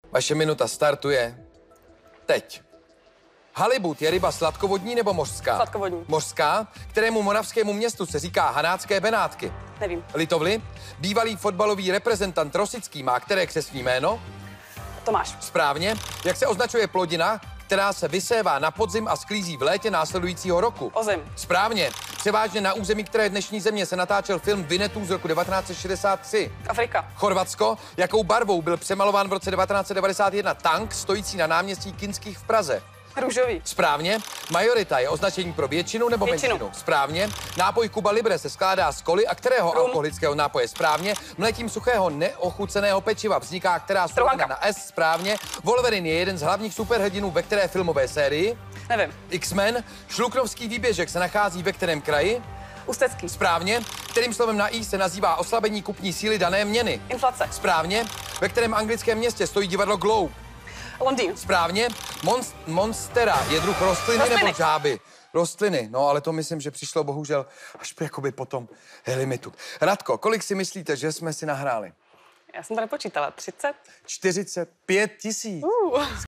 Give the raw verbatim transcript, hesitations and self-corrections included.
Vaše minuta startuje teď. Halibut je ryba sladkovodní nebo mořská? Sladkovodní. Mořská, kterému moravskému městu se říká Hanácké Benátky. Nevím. Litovli, bývalý fotbalový reprezentant Rosický má které křestní jméno? Tomáš. Správně. Jak se označuje plodina, která se vysévá na podzim a sklízí v létě následujícího roku? Ozim. Správně. Převážně na území které dnešní země se natáčel film Vinetů z roku devatenáct set šedesát tři. Afrika. Chorvatsko. Jakou barvou byl přemalován v roce devatenáct set devadesát jedna tank stojící na náměstí Kinských v Praze? Růžový. Správně. Majorita je označení pro většinu nebo Většinu. menšinu? Správně. Nápoj Cuba Libre se skládá z koly a kterého Rum. alkoholického nápoje? Správně. Mlékem suchého neochuceného pečiva vzniká která surovina na S? Správně. Wolverine je jeden z hlavních superhrdinů ve které filmové sérii? Nevím. X-Men. Šluknovský výběžek se nachází ve kterém kraji? Ústecký. Správně. Kterým slovem na I se nazývá oslabení kupní síly dané měny? Inflace. Správně. Ve kterém anglickém městě stojí divadlo Globe? Londýn. Správně. Monst- monstera je druh rostliny, Rostliny. nebo žáby? Rostliny. No, ale to myslím, že přišlo bohužel až jakoby po tom limitu. Radko, kolik si myslíte, že jsme si nahráli? Já jsem to nepočítala. třicet? čtyřicet pět tisíc. Uh.